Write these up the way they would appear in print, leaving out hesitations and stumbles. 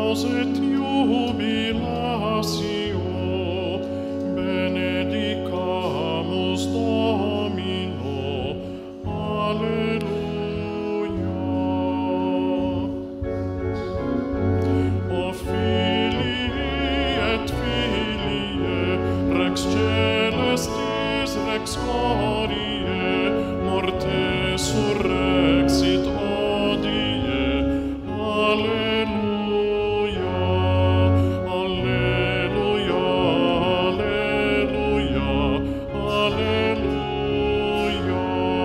Salutamus et jubilatio, benedicamus Domino. Alleluia. O filii et filiae, rex celestis, rex gloriae, morte surrexit hodie. Alleluia, alleluia, alleluia, alleluia.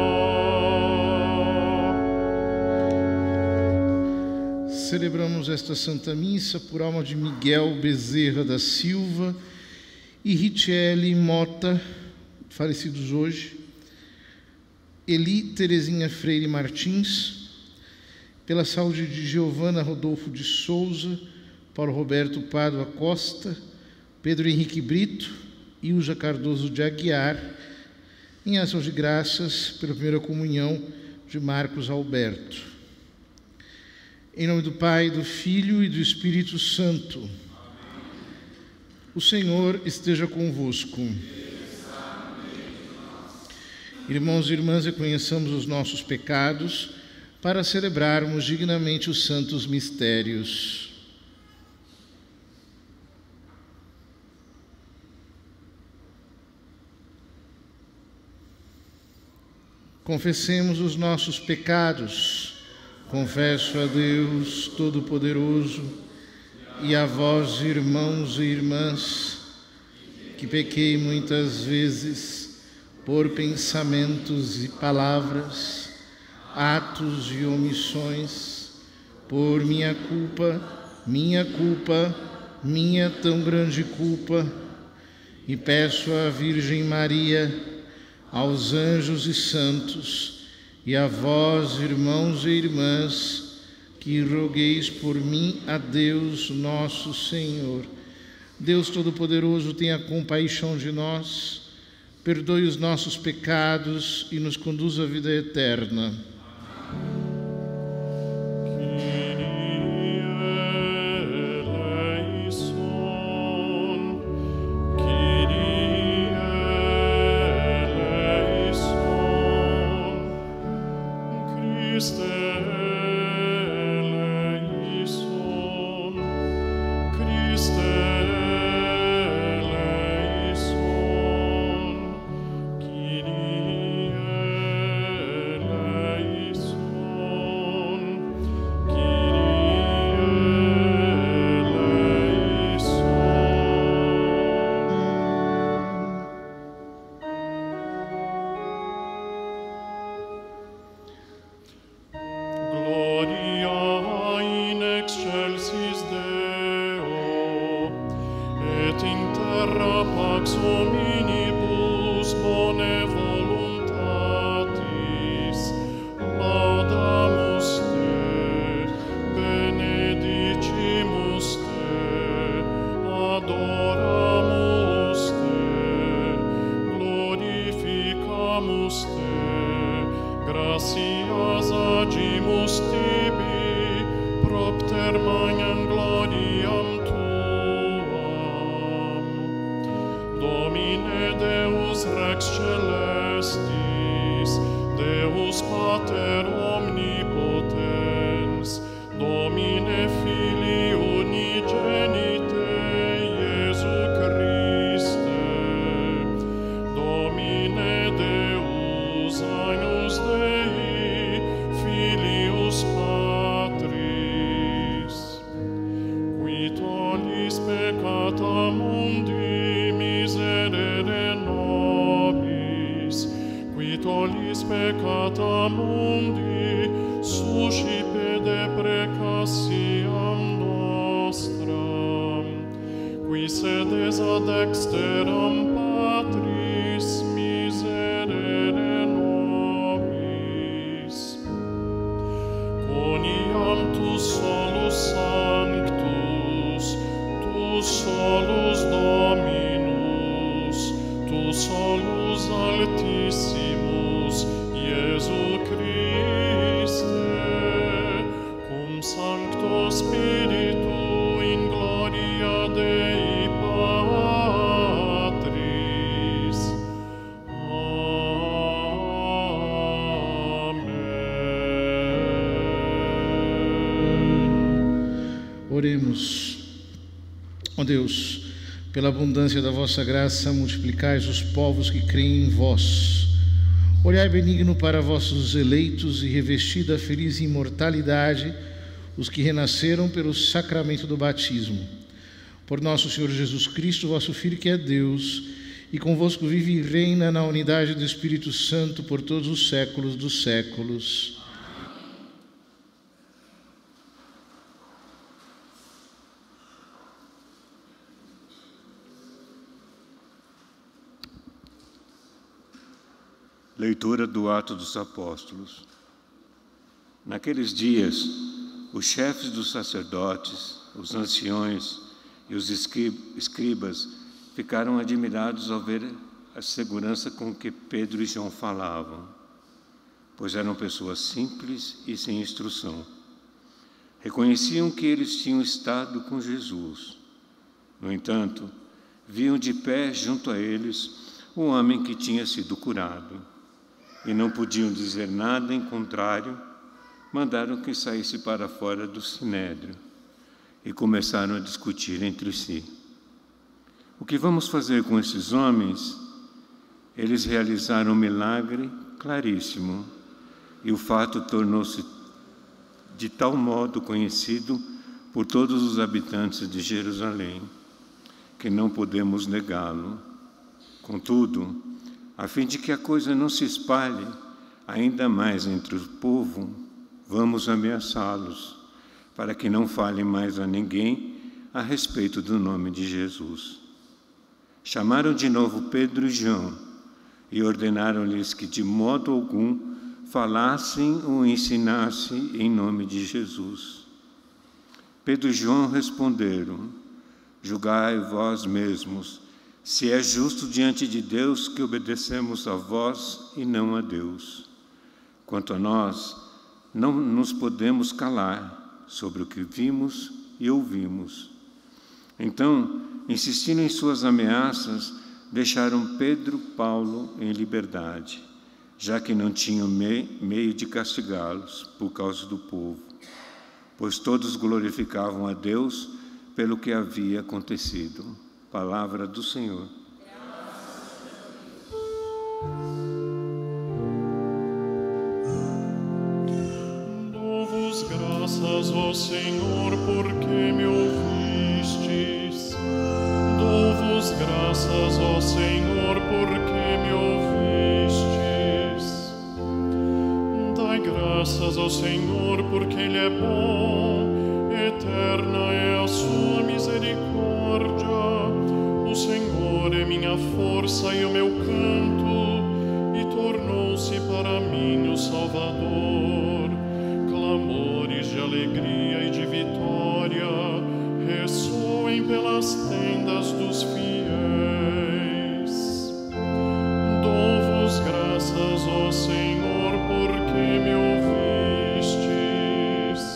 Celebramos esta Santa Missa por alma de Miguel Bezerra da Silva e Richelle Mota, falecidos hoje, Eli Terezinha Freire Martins, pela saúde de Giovana Rodolfo de Souza, Paulo Roberto Pádua Costa, Pedro Henrique Brito, Ilja Cardoso de Aguiar, em ação de graças pela primeira comunhão de Marcos Alberto. Em nome do Pai, do Filho e do Espírito Santo. Amém. O Senhor esteja convosco. Irmãos e irmãs, reconheçamos os nossos pecados para celebrarmos dignamente os santos mistérios. Confessemos os nossos pecados. Confesso a Deus Todo-Poderoso e a vós, irmãos e irmãs, que pequei muitas vezes por pensamentos e palavras, atos e omissões, por minha tão grande culpa, e peço à Virgem Maria, aos anjos e santos, e a vós, irmãos e irmãs, que rogueis por mim a Deus nosso Senhor. Deus Todo-Poderoso, tenha compaixão de nós, perdoe os nossos pecados e nos conduza à vida eterna. Sancto Spiritu Oremos. Ó Deus, pela abundância da vossa graça, multiplicais os povos que creem em vós. Olhai benigno para vossos eleitos e revesti da feliz imortalidade os que renasceram pelo sacramento do batismo. Por nosso Senhor Jesus Cristo, vosso Filho, que é Deus, e convosco vive e reina na unidade do Espírito Santo por todos os séculos dos séculos. Leitura do Atos dos Apóstolos. Naqueles dias, os chefes dos sacerdotes, os anciões e os escribas ficaram admirados ao ver a segurança com que Pedro e João falavam, pois eram pessoas simples e sem instrução. Reconheciam que eles tinham estado com Jesus. No entanto, viam de pé junto a eles um homem que tinha sido curado, e não podiam dizer nada em contrário. Mandaram que saísse para fora do sinédrio e começaram a discutir entre si. O que vamos fazer com esses homens? Eles realizaram um milagre claríssimo, e o fato tornou-se de tal modo conhecido por todos os habitantes de Jerusalém, que não podemos negá-lo. Contudo, a fim de que a coisa não se espalhe ainda mais entre o povo, vamos ameaçá-los, para que não falem mais a ninguém a respeito do nome de Jesus. Chamaram de novo Pedro e João e ordenaram-lhes que de modo algum falassem ou ensinassem em nome de Jesus. Pedro e João responderam: julgai vós mesmos se é justo diante de Deus que obedecemos a vós e não a Deus. Quanto a nós, não nos podemos calar sobre o que vimos e ouvimos. Então, insistindo em suas ameaças, deixaram Pedro e Paulo em liberdade, já que não tinham meio de castigá-los por causa do povo, pois todos glorificavam a Deus pelo que havia acontecido. Palavra do Senhor. Dou-vos graças, ó Senhor, porque me ouvistes. Dou-vos graças, ó Senhor, porque me ouvistes. Dai graças ao Senhor, porque Ele é bom, eterna é a sua misericórdia. O Senhor é minha força e o meu canto, e tornou-se para mim o Salvador. Clamores de alegria e de vitória ressoem pelas tendas dos fiéis. Dou-vos graças, ó Senhor, porque me ouvistes.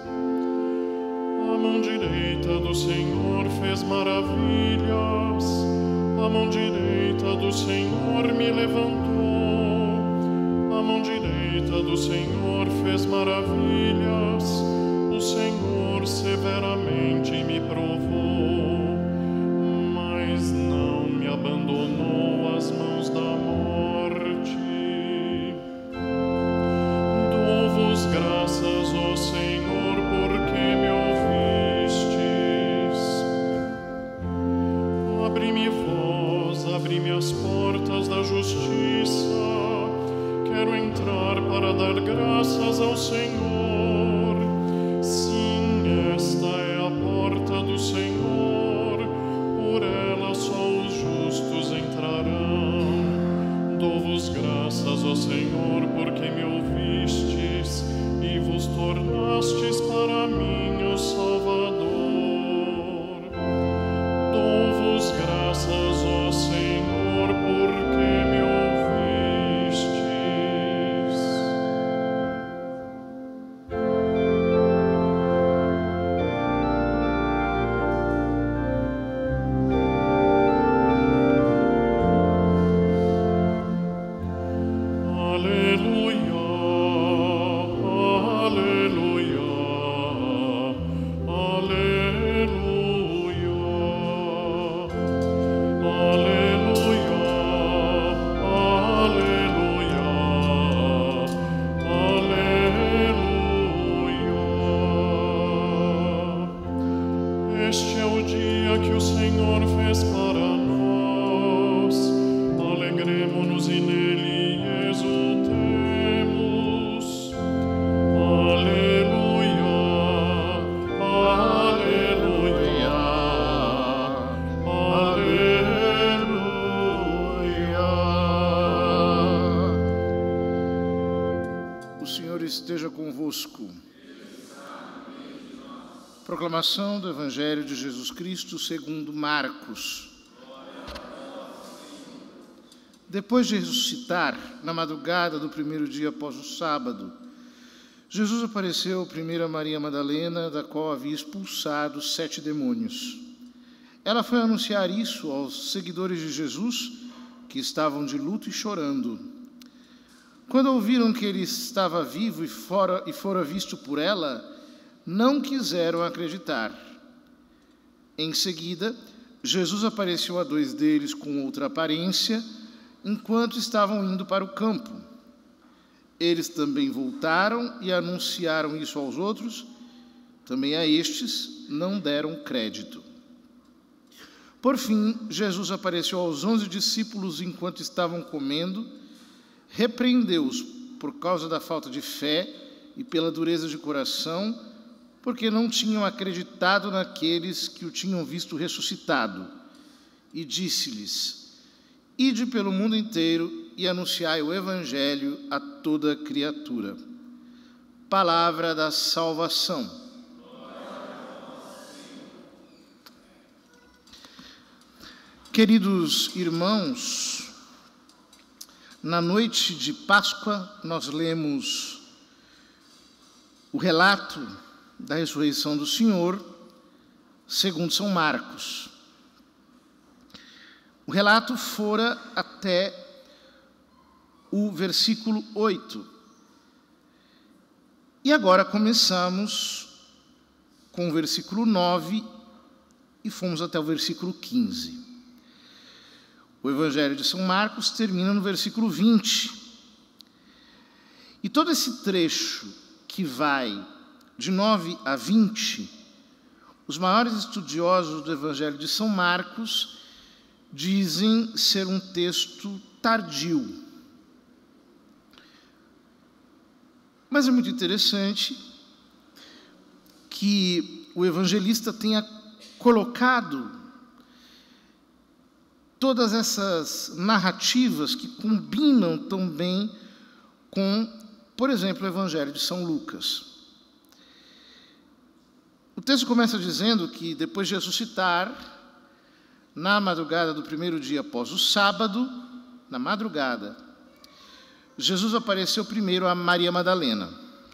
A mão direita do Senhor fez maravilhas. A mão direita do Senhor me levantou. A mão direita do Senhor fez maravilhas. O Senhor severamente me provou, mas não me abandonou às mãos da morte. Dou-vos graças, ó Senhor, porque me ouvistes. Abre-me vós, abre-me as portas da justiça. Quero entrar para dar graças ao Senhor. Sim, esta é a porta do Senhor, por ela só os justos entrarão. Dou-vos graças, ó Senhor, porque me ouvistes e vos tornastes para mim o Salvador. Dou-vos graças, ó Senhor, porque me ouvistes. Este é o dia que o Senhor fez para nós. Alegremo-nos e nele exultemos. Aleluia, aleluia, aleluia. O Senhor esteja convosco. Proclamação do Evangelho de Jesus Cristo segundo Marcos. Depois de ressuscitar, na madrugada do primeiro dia após o sábado, Jesus apareceu primeiro a Maria Madalena, da qual havia expulsado 7 demônios. Ela foi anunciar isso aos seguidores de Jesus, que estavam de luto e chorando. Quando ouviram que ele estava vivo e fora visto por ela, não quiseram acreditar. Em seguida, Jesus apareceu a 2 deles com outra aparência, enquanto estavam indo para o campo. Eles também voltaram e anunciaram isso aos outros. Também a estes não deram crédito. Por fim, Jesus apareceu aos 11 discípulos enquanto estavam comendo, repreendeu-os por causa da falta de fé e pela dureza de coração, porque não tinham acreditado naqueles que o tinham visto ressuscitado. E disse-lhes: Ide pelo mundo inteiro e anunciai o Evangelho a toda criatura. Palavra da salvação. Queridos irmãos, na noite de Páscoa nós lemos o relato da ressurreição do Senhor, segundo São Marcos. O relato fora até o versículo 8. E agora começamos com o versículo 9 e fomos até o versículo 15. O Evangelho de São Marcos termina no versículo 20. E todo esse trecho que vai de 9 a 20, os maiores estudiosos do Evangelho de São Marcos dizem ser um texto tardio. Mas é muito interessante que o evangelista tenha colocado todas essas narrativas que combinam tão bem com, por exemplo, o Evangelho de São Lucas. O texto começa dizendo que, depois de ressuscitar, na madrugada do primeiro dia após o sábado, na madrugada, Jesus apareceu primeiro a Maria Madalena.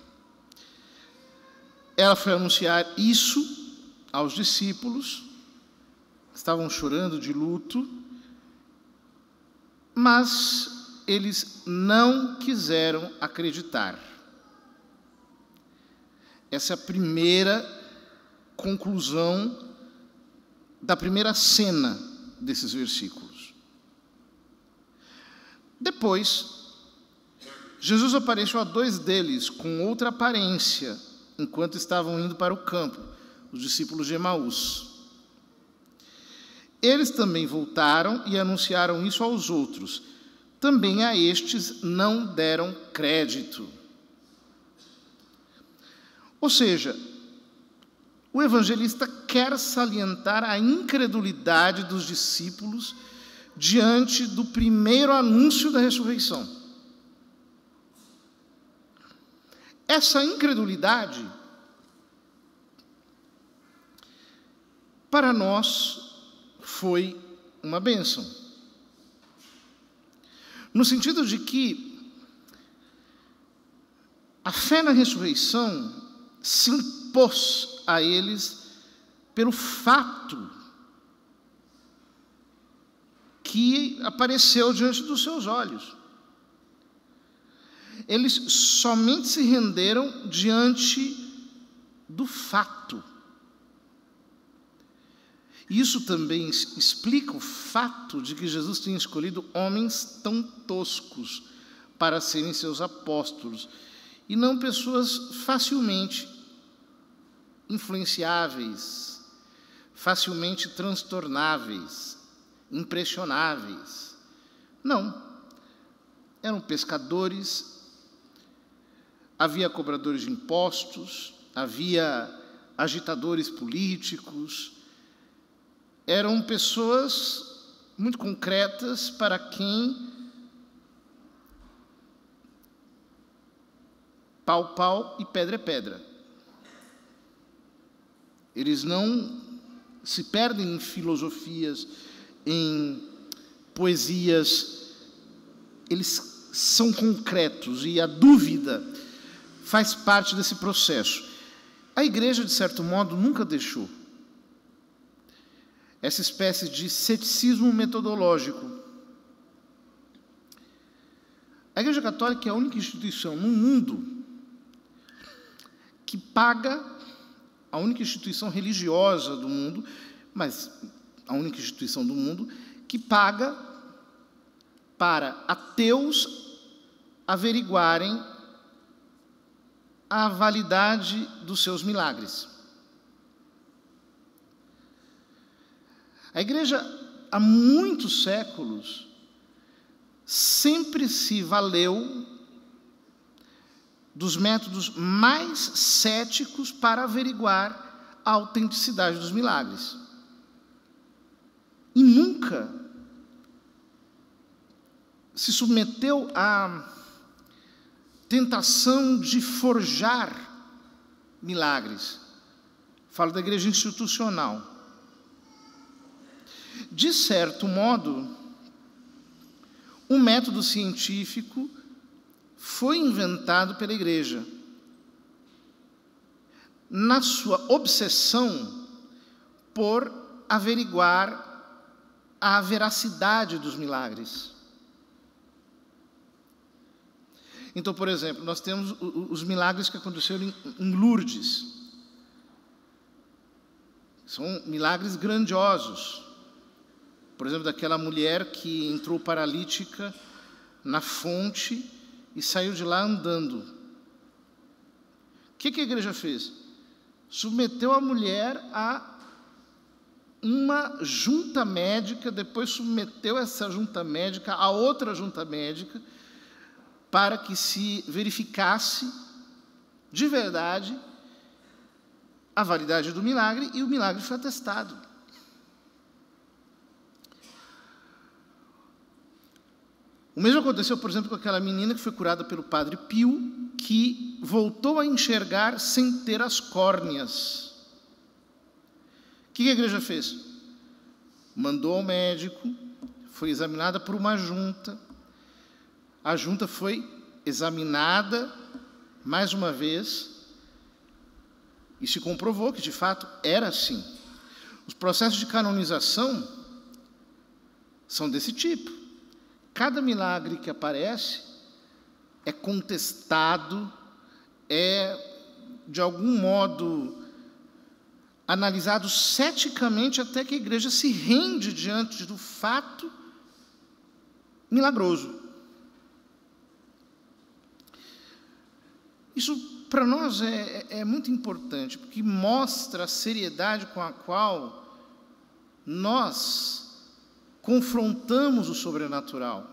Ela foi anunciar isso aos discípulos, que estavam chorando de luto, mas eles não quiseram acreditar. Essa é a primeira conclusão da primeira cena desses versículos. Depois, Jesus apareceu a 2 deles com outra aparência, enquanto estavam indo para o campo, os discípulos de Emaús. Eles também voltaram e anunciaram isso aos outros. Também a estes não deram crédito. Ou seja, o evangelista quer salientar a incredulidade dos discípulos diante do primeiro anúncio da ressurreição. Essa incredulidade, para nós, foi uma bênção. No sentido de que a fé na ressurreição se impôs a eles pelo fato que apareceu diante dos seus olhos. Eles somente se renderam diante do fato. Isso também explica o fato de que Jesus tenha escolhido homens tão toscos para serem seus apóstolos, e não pessoas facilmente influenciáveis, facilmente transtornáveis, impressionáveis. Não. Eram pescadores, havia cobradores de impostos, havia agitadores políticos. Eram pessoas muito concretas para quem pau, pau e pedra é pedra. Eles não se perdem em filosofias, em poesias. Eles são concretos e a dúvida faz parte desse processo. A igreja, de certo modo, nunca deixou essa espécie de ceticismo metodológico. A Igreja Católica é a única instituição no mundo que paga, a única instituição religiosa do mundo, mas a única instituição do mundo que paga para ateus averiguarem a validade dos seus milagres. A Igreja, há muitos séculos, sempre se valeu dos métodos mais céticos para averiguar a autenticidade dos milagres. E nunca se submeteu à tentação de forjar milagres. Falo da igreja institucional. De certo modo, o método científico foi inventado pela igreja na sua obsessão por averiguar a veracidade dos milagres. Então, por exemplo, nós temos os milagres que aconteceram em Lourdes. São milagres grandiosos. Por exemplo, daquela mulher que entrou paralítica na fonte e saiu de lá andando. O que a igreja fez? Submeteu a mulher a uma junta médica, depois submeteu essa junta médica a outra junta médica, para que se verificasse de verdade a validade do milagre, e o milagre foi atestado. O mesmo aconteceu, por exemplo, com aquela menina que foi curada pelo Padre Pio, que voltou a enxergar sem ter as córneas. O que a igreja fez? Mandou ao médico, foi examinada por uma junta. A junta foi examinada mais uma vez e se comprovou que, de fato, era assim. Os processos de canonização são desse tipo. Cada milagre que aparece é contestado, é, de algum modo, analisado ceticamente até que a igreja se rende diante do fato milagroso. Isso, para nós, é muito importante, porque mostra a seriedade com a qual nós confrontamos o sobrenatural.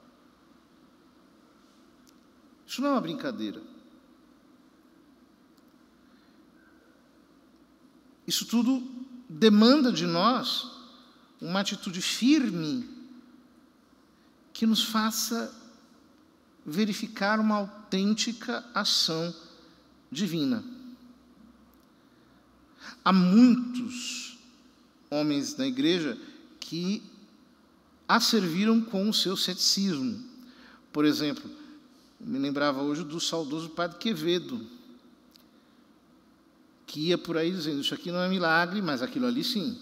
Isso não é uma brincadeira. Isso tudo demanda de nós uma atitude firme que nos faça verificar uma autêntica ação divina. Há muitos homens na igreja que a serviram com o seu ceticismo. Por exemplo, me lembrava hoje do saudoso Padre Quevedo, que ia por aí dizendo, isso aqui não é milagre, mas aquilo ali sim.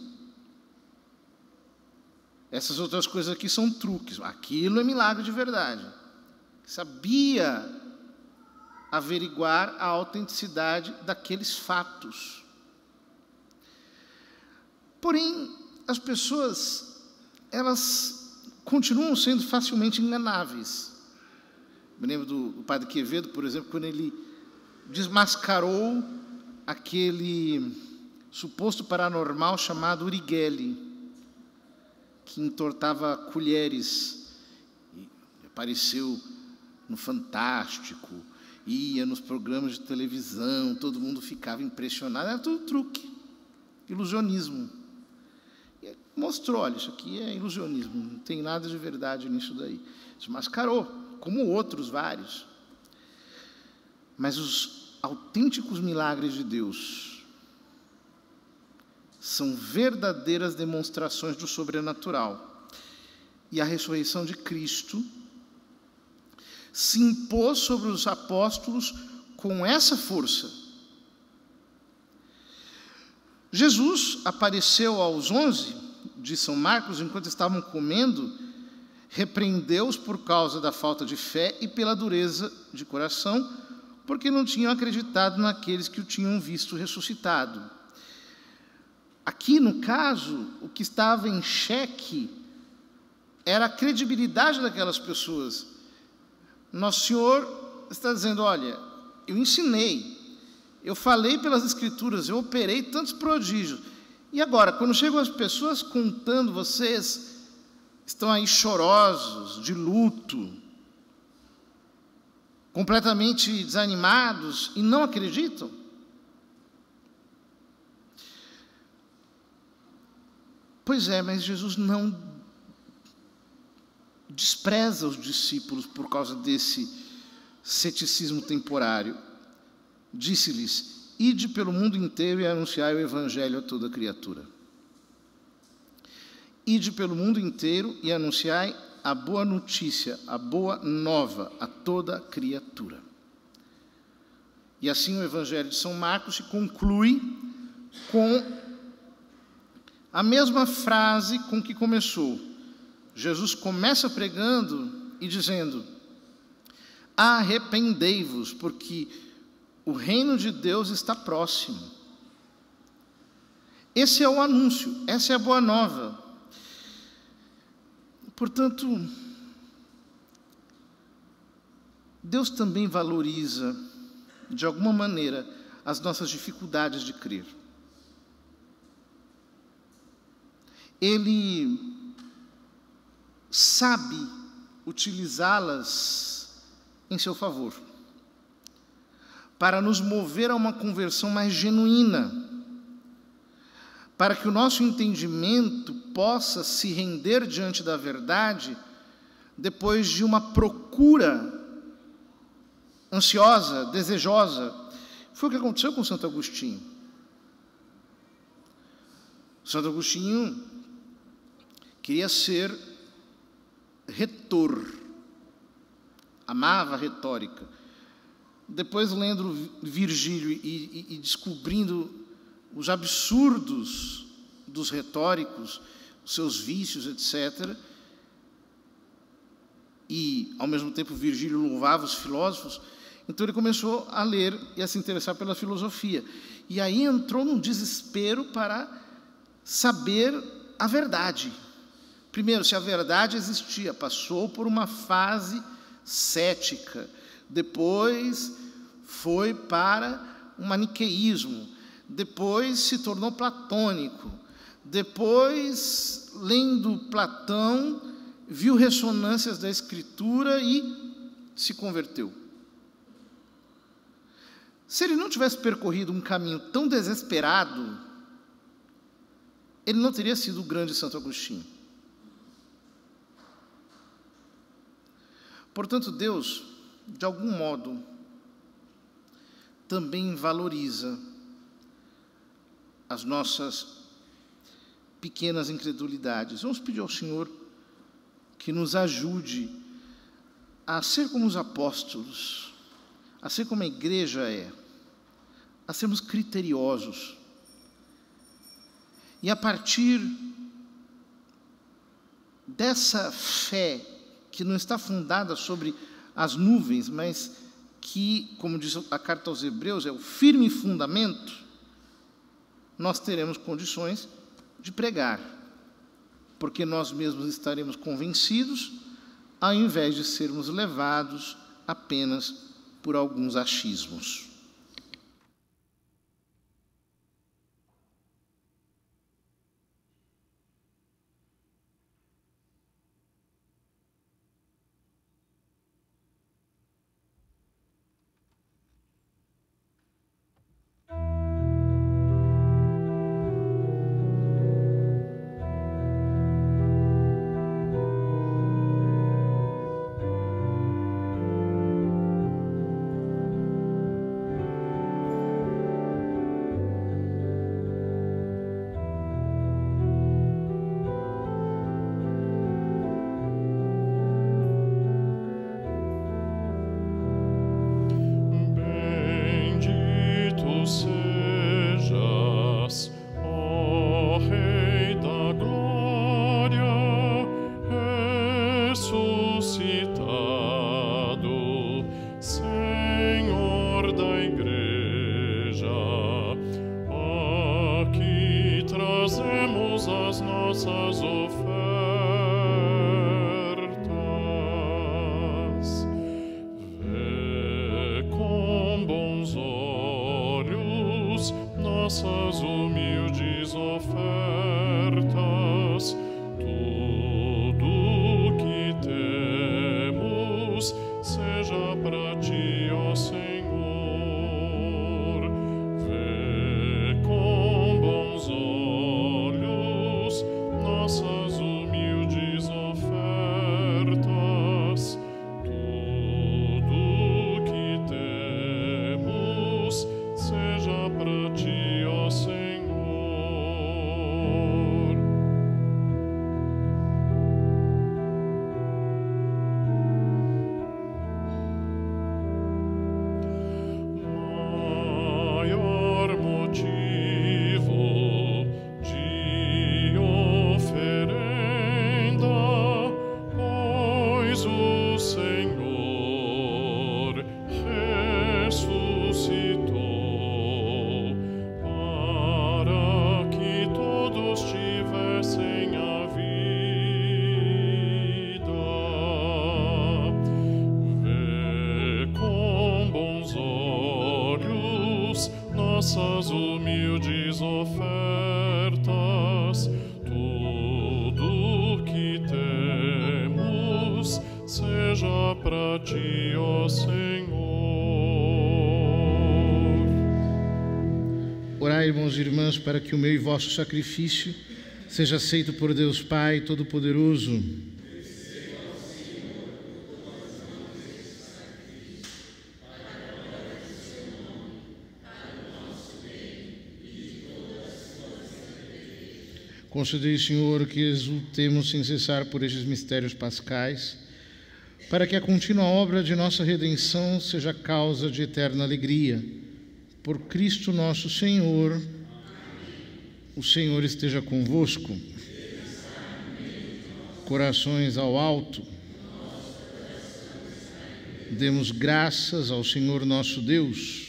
Essas outras coisas aqui são truques, aquilo é milagre de verdade. Sabia averiguar a autenticidade daqueles fatos. Porém, as pessoas, elas continuam sendo facilmente enganáveis. Me lembro do Padre Quevedo, por exemplo, quando ele desmascarou aquele suposto paranormal chamado Uri Geller, que entortava colheres, e apareceu no Fantástico, ia nos programas de televisão, todo mundo ficava impressionado, era tudo truque, ilusionismo. E mostrou, olha, isso aqui é ilusionismo, não tem nada de verdade nisso daí. Desmascarou, como outros vários. Mas os autênticos milagres de Deus são verdadeiras demonstrações do sobrenatural. E a ressurreição de Cristo se impôs sobre os apóstolos com essa força. Jesus apareceu aos 11, de São Marcos, enquanto estavam comendo, repreendeu-os por causa da falta de fé e pela dureza de coração, porque não tinham acreditado naqueles que o tinham visto ressuscitado. Aqui, no caso, o que estava em xeque era a credibilidade daquelas pessoas. Nosso Senhor está dizendo, olha, eu ensinei, eu falei pelas Escrituras, eu operei tantos prodígios. E agora, quando chegam as pessoas contando, vocês estão aí chorosos, de luto, completamente desanimados e não acreditam? Pois é, mas Jesus não despreza os discípulos por causa desse ceticismo temporário. Disse-lhes, ide pelo mundo inteiro e anunciai o Evangelho a toda criatura. Ide pelo mundo inteiro e anunciai a boa notícia, a boa nova a toda criatura. E assim o Evangelho de São Marcos se conclui com a mesma frase com que começou. Jesus começa pregando e dizendo, arrependei-vos, porque o reino de Deus está próximo. Esse é o anúncio, essa é a boa nova. Portanto, Deus também valoriza, de alguma maneira, as nossas dificuldades de crer. Ele sabe utilizá-las em seu favor, para nos mover a uma conversão mais genuína, para que o nosso entendimento possa se render diante da verdade depois de uma procura ansiosa, desejosa. Foi o que aconteceu com Santo Agostinho. Santo Agostinho queria ser retor, amava a retórica. Depois, lendo Virgílio e descobrindo os absurdos dos retóricos, os seus vícios, etc., e, ao mesmo tempo, Virgílio louvava os filósofos, então ele começou a ler e a se interessar pela filosofia. E aí entrou num desespero para saber a verdade. Primeiro, se a verdade existia, passou por uma fase cética, depois foi para o maniqueísmo, depois se tornou platônico, depois, lendo Platão, viu ressonâncias da Escritura e se converteu. Se ele não tivesse percorrido um caminho tão desesperado, ele não teria sido o grande Santo Agostinho. Portanto, Deus, de algum modo, também valoriza as nossas pequenas incredulidades. Vamos pedir ao Senhor que nos ajude a ser como os apóstolos, a ser como a igreja é, a sermos criteriosos. E a partir dessa fé que não está fundada sobre as nuvens, mas que, como diz a carta aos Hebreus, é o firme fundamento, nós teremos condições de pregar, porque nós mesmos estaremos convencidos, ao invés de sermos levados apenas por alguns achismos. Dai-nos as nossas ofertas. Vê com bons olhos nossas humildes ofertas. Tudo que temos seja para ti, ó Senhor. Vê com bons olhos nossas humildes ofertas. Tudo que temos seja para ti, ó Senhor. Maior motivo de oferenda, pois o Senhor ressuscitou, para que todos tivessem a vida. Vê com bons olhos nossas humildes ofertas. Tudo que temos seja para ti, ó Senhor. Orai, irmãos e irmãs, para que o meu e vosso sacrifício seja aceito por Deus Pai Todo-Poderoso. Concedei, Senhor, que exultemos sem cessar por estes mistérios pascais, para que a contínua obra de nossa redenção seja causa de eterna alegria. Por Cristo nosso Senhor. O Senhor esteja convosco. Corações ao alto. Demos graças ao Senhor nosso Deus.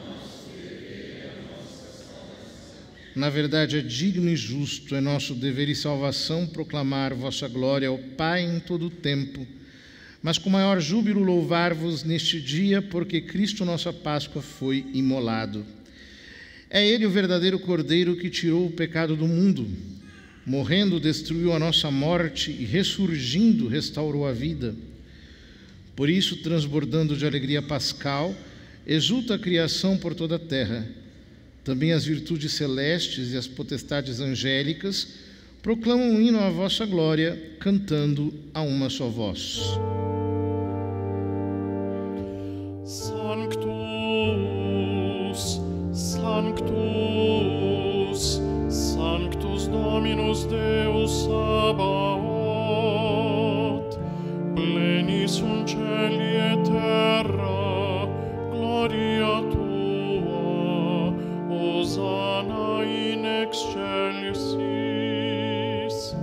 Na verdade, é digno e justo, é nosso dever e salvação proclamar vossa glória ao Pai em todo o tempo, mas com maior júbilo louvar-vos neste dia, porque Cristo, nossa Páscoa, foi imolado. É Ele o verdadeiro Cordeiro que tirou o pecado do mundo. Morrendo, destruiu a nossa morte e, ressurgindo, restaurou a vida. Por isso, transbordando de alegria pascal, exulta a criação por toda a terra. Também as virtudes celestes e as potestades angélicas proclamam um hino à vossa glória, cantando a uma só voz. Sanctus, Sanctus, Sanctus Dominus Deus Sabaoth, plenis sunt celi et terra, gloria tua. Hosanna in excelsis,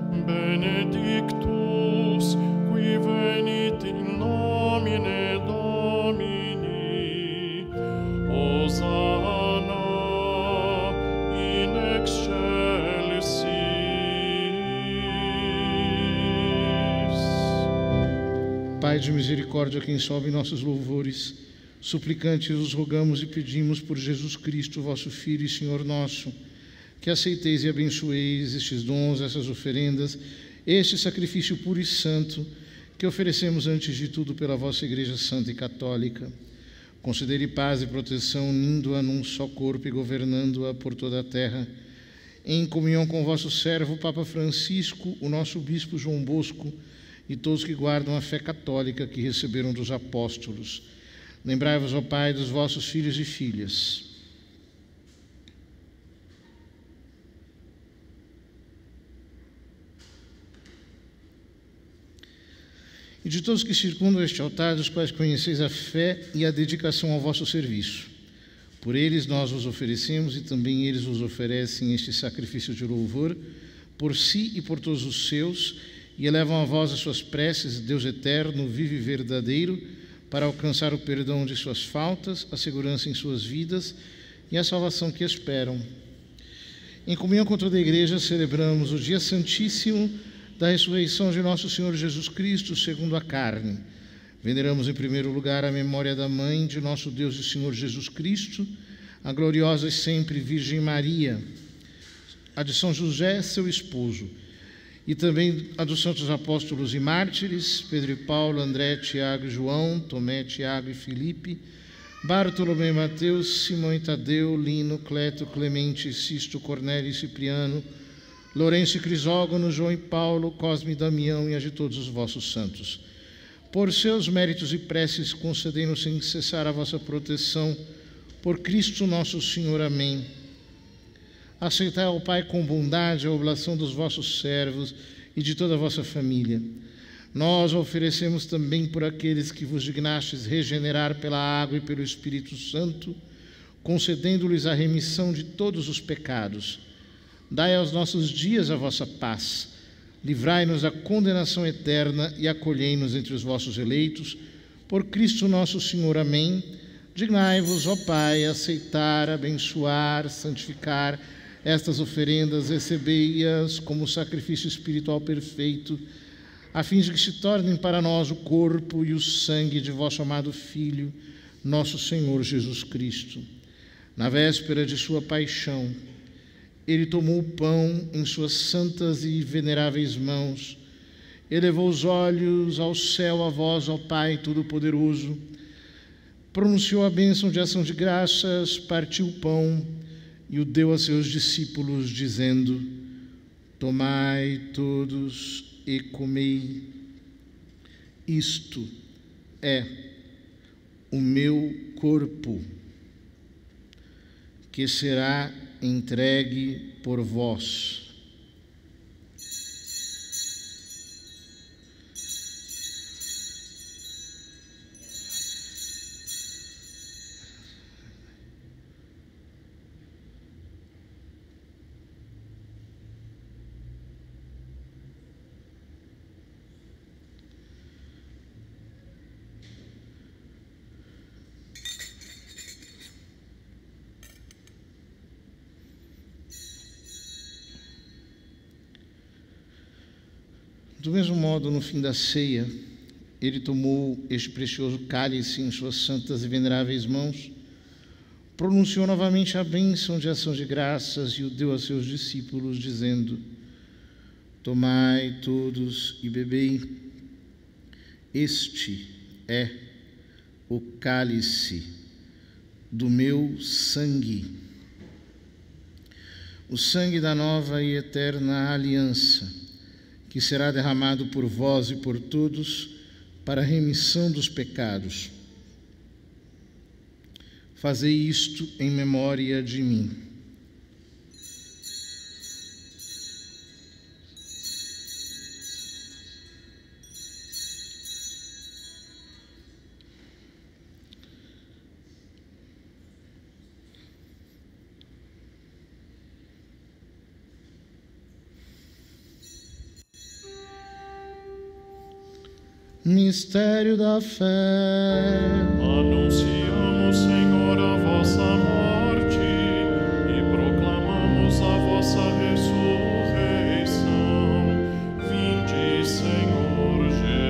benedictus qui venit in nomine Domini, Hosanna in excelsis. Pai de misericórdia, quem sobe nossos louvores, suplicantes os rogamos e pedimos por Jesus Cristo, vosso Filho e Senhor nosso, que aceiteis e abençoeis estes dons, essas oferendas, este sacrifício puro e santo, que oferecemos antes de tudo pela vossa Igreja Santa e Católica. Concedei-lhe paz e proteção, unindo-a num só corpo e governando-a por toda a terra, em comunhão com o vosso servo, Papa Francisco, o nosso Bispo João Bosco e todos que guardam a fé católica que receberam dos apóstolos. Lembrai-vos, ó Pai, dos vossos filhos e filhas. E de todos que circundam este altar, dos quais conheceis a fé e a dedicação ao vosso serviço. Por eles nós vos oferecemos e também eles vos oferecem este sacrifício de louvor, por si e por todos os seus, e elevam a vós as suas preces, Deus eterno, vivo e verdadeiro, para alcançar o perdão de suas faltas, a segurança em suas vidas e a salvação que esperam. Em comunhão com toda a Igreja, celebramos o dia santíssimo da ressurreição de nosso Senhor Jesus Cristo, segundo a carne. Veneramos em primeiro lugar a memória da Mãe de nosso Deus e Senhor Jesus Cristo, a gloriosa e sempre Virgem Maria, a de São José, seu esposo, e também a dos santos apóstolos e mártires, Pedro e Paulo, André, Tiago e João, Tomé, Tiago e Filipe, Bartolomeu e Mateus, Simão e Tadeu, Lino, Cleto, Clemente, Sisto, Cornélio e Cipriano, Lourenço e Crisógono, João e Paulo, Cosme e Damião e a de todos os vossos santos. Por seus méritos e preces, concedei-nos sem cessar a vossa proteção. Por Cristo nosso Senhor. Amém. Aceitai, ó Pai, com bondade a oblação dos vossos servos e de toda a vossa família. Nós oferecemos também por aqueles que vos dignastes regenerar pela água e pelo Espírito Santo, concedendo-lhes a remissão de todos os pecados. Dai aos nossos dias a vossa paz. Livrai-nos da condenação eterna e acolhei-nos entre os vossos eleitos. Por Cristo nosso Senhor. Amém. Dignai-vos, ó Pai, aceitar, abençoar, santificar estas oferendas, recebei-as como sacrifício espiritual perfeito, a fim de que se tornem para nós o corpo e o sangue de vosso amado Filho, nosso Senhor Jesus Cristo. Na véspera de sua paixão, ele tomou o pão em suas santas e veneráveis mãos, elevou os olhos ao céu, a vós, ó Pai Todo-Poderoso, pronunciou a bênção de ação de graças, partiu o pão e o deu a seus discípulos, dizendo: tomai todos e comei, isto é o meu corpo, que será entregue por vós. Do mesmo modo, no fim da ceia, ele tomou este precioso cálice em suas santas e veneráveis mãos, pronunciou novamente a bênção de ação de graças e o deu a seus discípulos, dizendo: tomai todos e bebei, este é o cálice do meu sangue, o sangue da nova e eterna aliança, que será derramado por vós e por todos para a remissão dos pecados. Fazei isto em memória de mim. Mistério da fé. Anunciamos, Senhor, a vossa morte e proclamamos a vossa ressurreição. Vinde, Senhor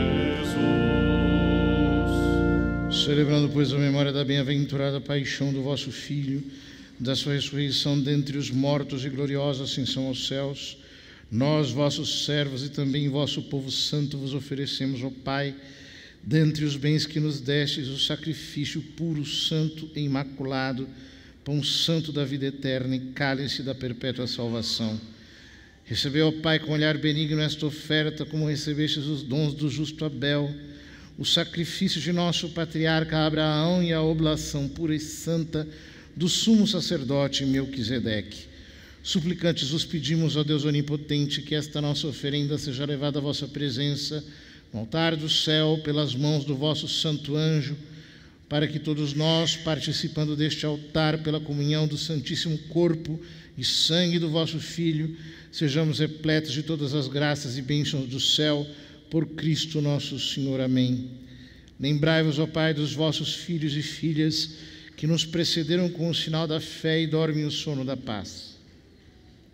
Jesus. Celebrando, pois, a memória da bem-aventurada paixão do vosso Filho, da sua ressurreição dentre os mortos e gloriosa ascensão aos céus, nós, vossos servos e também vosso povo santo, vos oferecemos, ó Pai, dentre os bens que nos destes, o sacrifício puro, santo e imaculado, pão santo da vida eterna e cálice da perpétua salvação. Recebeu, ó Pai, com olhar benigno esta oferta, como recebestes os dons do justo Abel, o sacrifício de nosso patriarca Abraão e a oblação pura e santa do sumo sacerdote Melquisedeque. Suplicantes vos pedimos, ó Deus onipotente, que esta nossa oferenda seja levada à vossa presença, no altar do céu, pelas mãos do vosso santo anjo, para que todos nós, participando deste altar pela comunhão do santíssimo corpo e sangue do vosso Filho, sejamos repletos de todas as graças e bênçãos do céu, por Cristo nosso Senhor. Amém. Lembrai-vos, ó Pai, dos vossos filhos e filhas, que nos precederam com o sinal da fé e dormem o sono da paz.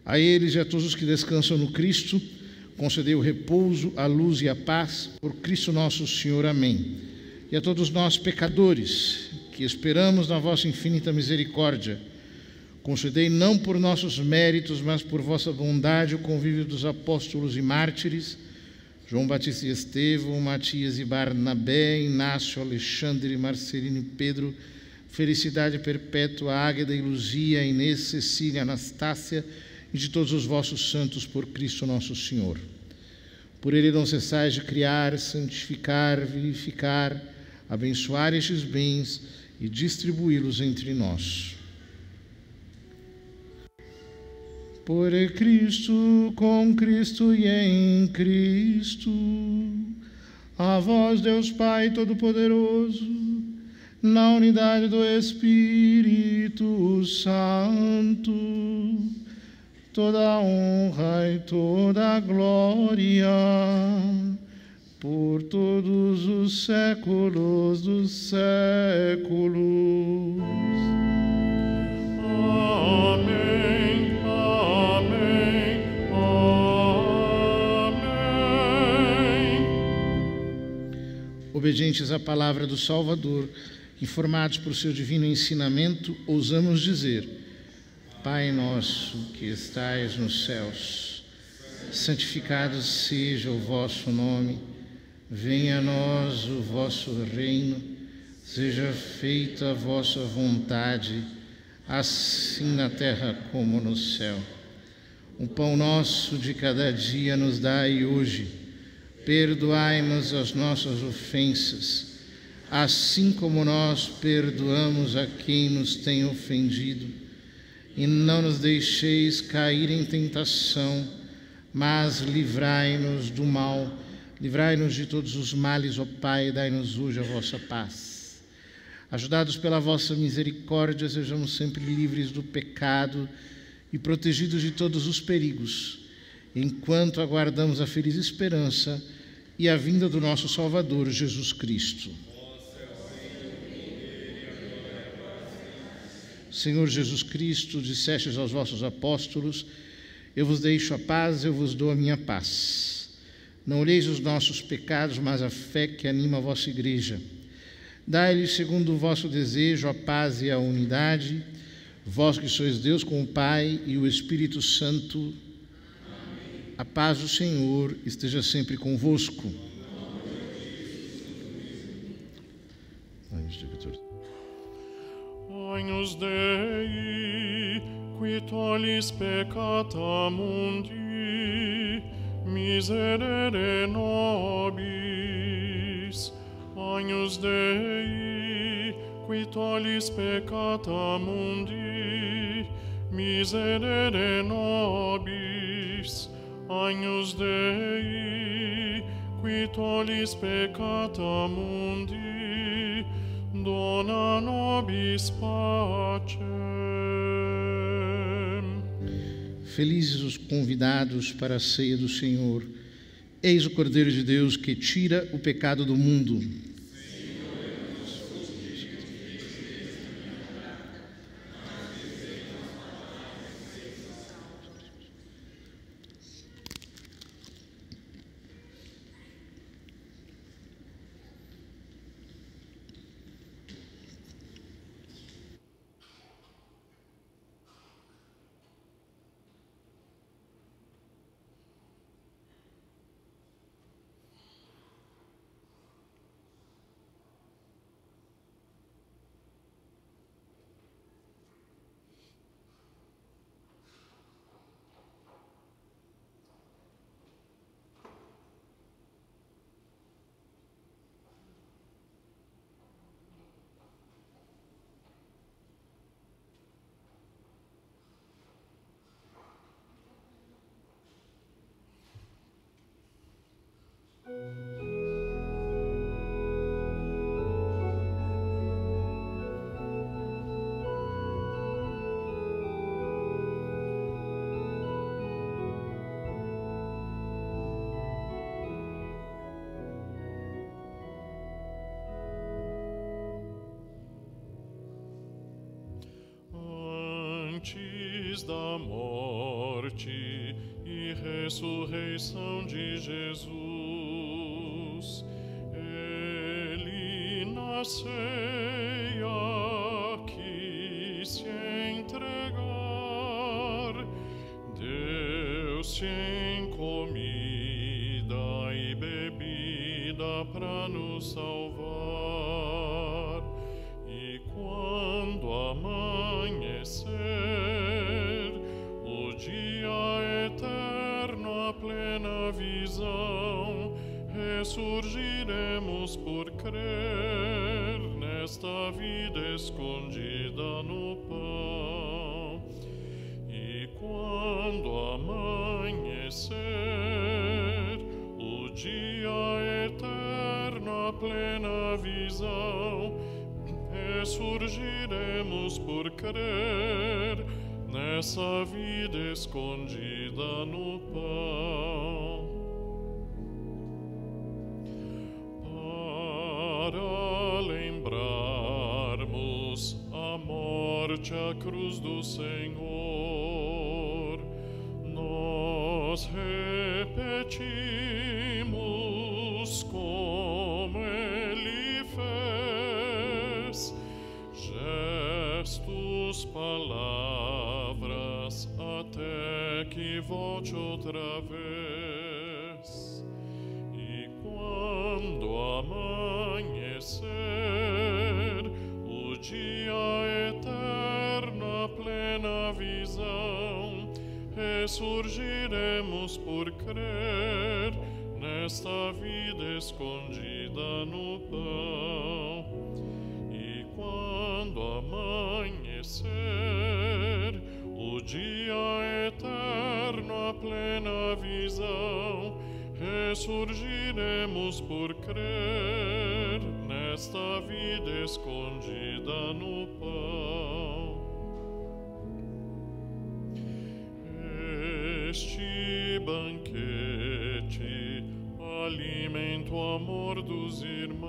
A eles e a todos os que descansam no Cristo, concedei o repouso, a luz e a paz, por Cristo nosso Senhor. Amém. E a todos nós, pecadores, que esperamos na vossa infinita misericórdia, concedei não por nossos méritos, mas por vossa bondade o convívio dos apóstolos e mártires, João Batista e Estevão, Matias e Barnabé, Inácio, Alexandre, Marcelino e Pedro, felicidade perpétua, Águeda e Luzia, Inês, Cecília, Anastácia e de todos os vossos santos por Cristo nosso Senhor. Por ele não cessais de criar, santificar, vivificar, abençoar estes bens e distribuí-los entre nós. Por Cristo, com Cristo e em Cristo, a vós, Deus Pai Todo-Poderoso, na unidade do Espírito Santo, toda a honra e toda a glória, por todos os séculos dos séculos. Amém, amém, amém. Obedientes à palavra do Salvador, informados por seu divino ensinamento, ousamos dizer: Pai nosso que estais nos céus, santificado seja o vosso nome, venha a nós o vosso reino, seja feita a vossa vontade, assim na terra como no céu. O pão nosso de cada dia nos dai hoje, perdoai-nos as nossas ofensas, assim como nós perdoamos a quem nos tem ofendido. E não nos deixeis cair em tentação, mas livrai-nos do mal. Livrai-nos de todos os males, ó Pai, e dai-nos hoje a vossa paz. Ajudados pela vossa misericórdia, sejamos sempre livres do pecado e protegidos de todos os perigos, enquanto aguardamos a feliz esperança e a vinda do nosso Salvador, Jesus Cristo. Senhor Jesus Cristo, dissestes aos vossos apóstolos: eu vos deixo a paz, eu vos dou a minha paz. Não olheis os nossos pecados, mas a fé que anima a vossa igreja. Dai-lhes, segundo o vosso desejo, a paz e a unidade, vós que sois Deus com o Pai e o Espírito Santo. Amém. A paz do Senhor esteja sempre convosco. Agnus Dei, qui tollis peccata mundi, miserere nobis. Agnus Dei, qui tollis peccata mundi, miserere nobis. Agnus Dei, qui tollis peccata mundi, dona nobis pacem. Felizes os convidados para a ceia do Senhor. Eis o Cordeiro de Deus que tira o pecado do mundo. Antes da morte morte e ressurreição de Jesus. Ele na ceia quis se entregar, deu-se em comida e bebida para nos salvar. E quando amanhecer o dia eterno, a plena visão, ressurgiremos por crer nesta vida escondida no pão. E quando amanhecer o dia eterno, a plena visão, ressurgiremos por crer nessa vida escondida no pão. Para lembrarmos a morte, a cruz do Senhor, nós repetimos como Ele fez, gestos, palavras, até que volte outra vez. E quando amanhecer o dia eterno, a plena visão, ressurgiremos por crer nesta vida escondida no pão. E quando amanhecer o dia eterno, a plena visão, ressurgiremos por crer nesta vida escondida no pão. Este banquete alimenta o amor dos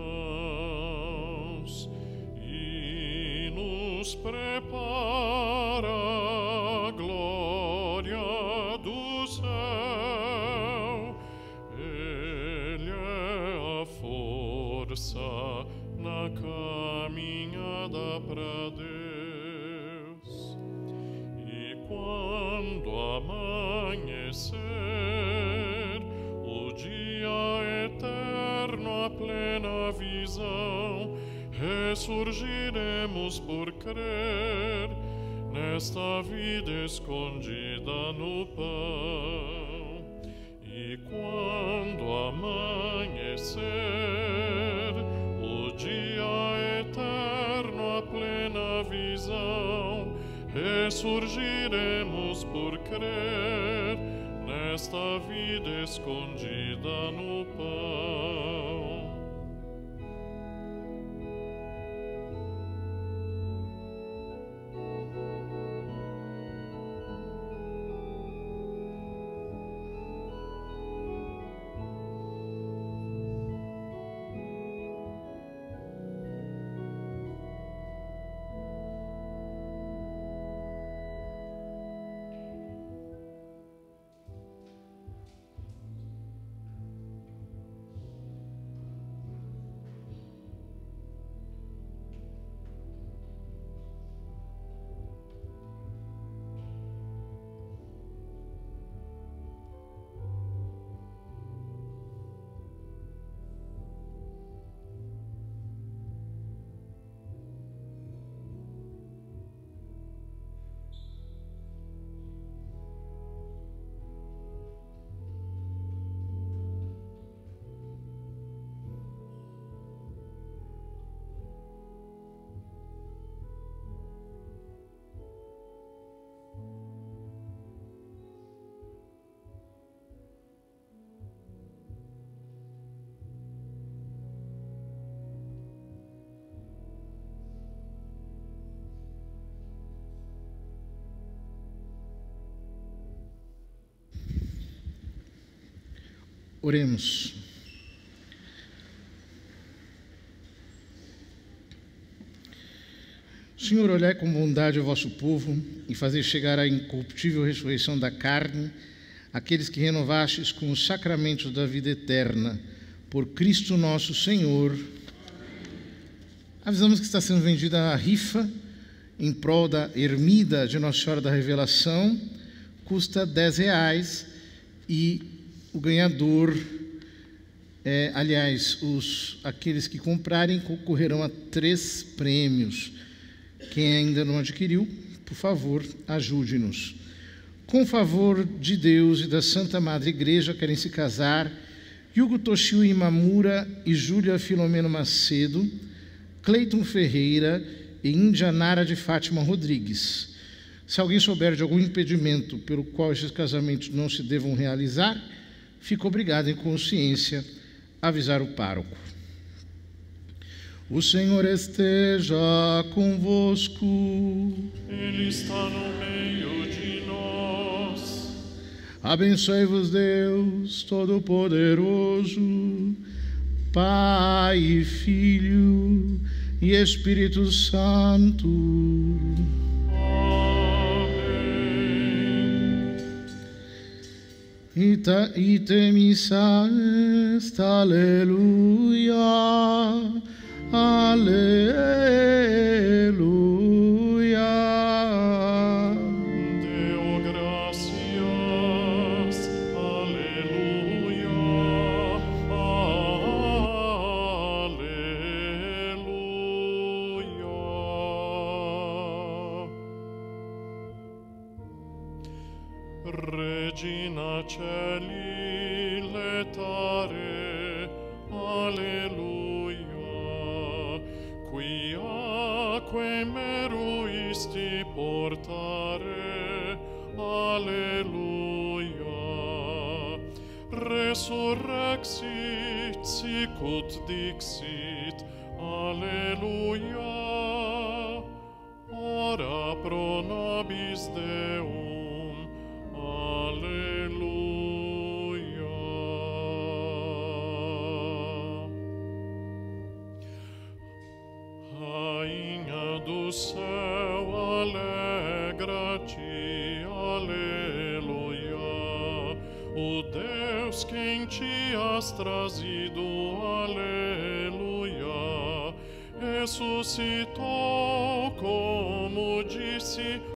irmãos e nos prepara a glória do céu. Ele é a força na caminhada para Deus. E quando amanhecer o dia eterno, a plena visão, ressurgiremos por crer nesta vida escondida no pão. E quando amanhecer o dia eterno, a plena visão, ressurgiremos por crer nesta vida escondida no pão. Oremos. Senhor, olhai com bondade o vosso povo e fazei chegar à incorruptível ressurreição da carne aqueles que renovastes com os sacramentos da vida eterna, por Cristo nosso Senhor. Avisamos que está sendo vendida a rifa em prol da Ermida de Nossa Senhora da Revelação, custa R$10 e o ganhador, aqueles que comprarem concorrerão a 3 prêmios. Quem ainda não adquiriu, por favor, ajude-nos. Com o favor de Deus e da Santa Madre Igreja, querem se casar Yugo Toshio Imamura e Júlia Filomeno Macedo, Cleiton Ferreira e Indianara de Fátima Rodrigues. Se alguém souber de algum impedimento pelo qual esses casamentos não se devam realizar, fica obrigado em consciência a avisar o pároco. O Senhor esteja convosco. Ele está no meio de nós. Abençoe-vos Deus Todo-Poderoso, Pai e Filho e Espírito Santo. Amém. Ite missa est, alleluia, alleluia. Deo gratias, alleluia, alleluia. Regina Celi letare, alleluia, quiaque meruisti portare, alleluia, resurrexit sicut dixit, alleluia, ora pro nobis Deum, alleluia. Rainha do céu, alegra-te, aleluia. O Deus quem te has trazido, aleluia, ressuscitou como disse